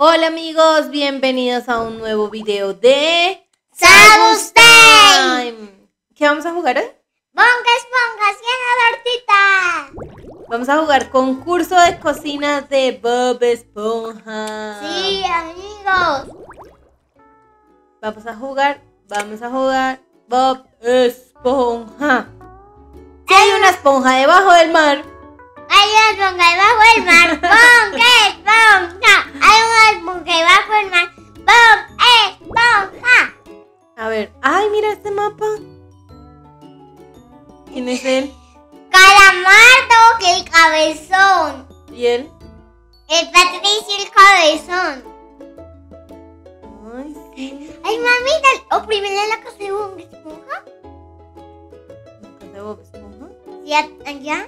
Hola amigos, bienvenidos a un nuevo video de ¡Sagus Time! ¿Qué vamos a jugar hoy? ¡Bonga esponja, cien tortita! Vamos a jugar concurso de cocina de Bob Esponja. Sí, amigos. Vamos a jugar Bob Esponja. Si hay una esponja debajo del mar. Hay una esponja debajo del mar. ¡Bonga esponja! Hay una esponja debajo del mar. ¡Bob Esponja! A ver, ay, mira este mapa. ¿Quién es él? Calamardo, que el cabezón. ¿Y él? El Patricio, el cabezón. Ay, sí. Ay, mamita, oprímele la casa de Bonga esponja. ¿La casa de Bob Esponja? Sí, allá.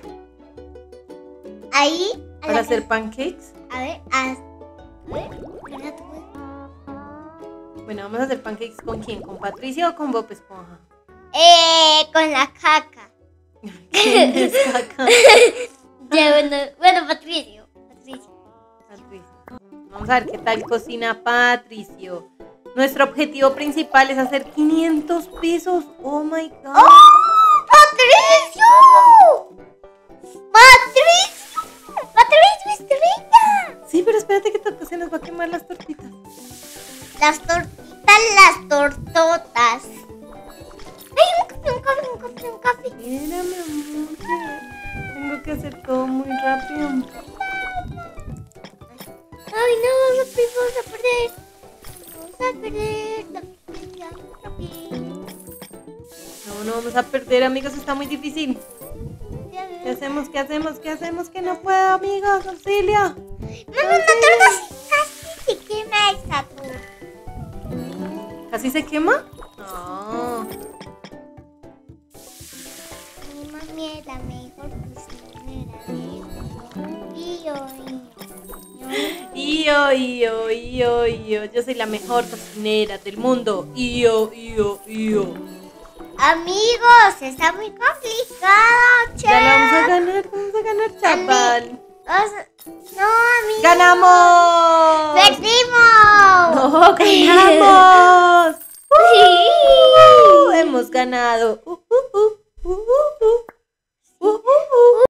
Ahí. a ¿Para la hacer casa. pancakes? A ver, ¿verdad tú puedes? Bueno, vamos a hacer pancakes ¿con quién? ¿Con Patricio o con Bob Esponja? Con la caca. ¿Quién es caca? Bueno, Patricio. Patricio. Vamos a ver qué tal cocina Patricio. Nuestro objetivo principal es hacer 500 pisos. Oh my god. ¡Oh! ¡Patricio! ¡Patricio estrella! Sí, pero espérate que se nos va a quemar las tortitas. Las tortitas, las tortotas. ¡Ay, un café! Mira, mi amor, que tengo que hacer todo muy rápido. ¡Ay, no! ¡Vamos a perder! ¡Vamos a perder! No vamos a perder, amigos, está muy difícil. ¿Qué hacemos? Que no puedo, amigos, auxilio. Mamá, una torta casi se quema esa torta. ¿Casi se quema? No. Mi mami es la mejor cocinera Yo soy la mejor cocinera del mundo. Amigos, está muy complicado, che. Ya la vamos a ganar, chaval. No, amigos. ¡Ganamos! ¡Perdimos! ¡No, ganamos! Hemos ganado.